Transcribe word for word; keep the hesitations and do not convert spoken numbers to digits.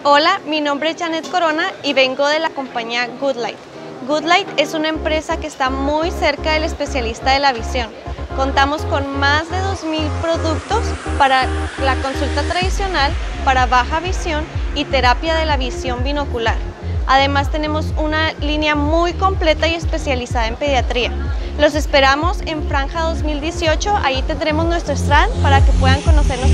Hola, mi nombre es Janet Corona y vengo de la compañía Goodlight. Goodlight es una empresa que está muy cerca del especialista de la visión. Contamos con más de dos mil productos para la consulta tradicional, para baja visión y terapia de la visión binocular. Además tenemos una línea muy completa y especializada en pediatría. Los esperamos en Franja dos mil dieciocho, ahí tendremos nuestro stand para que puedan conocer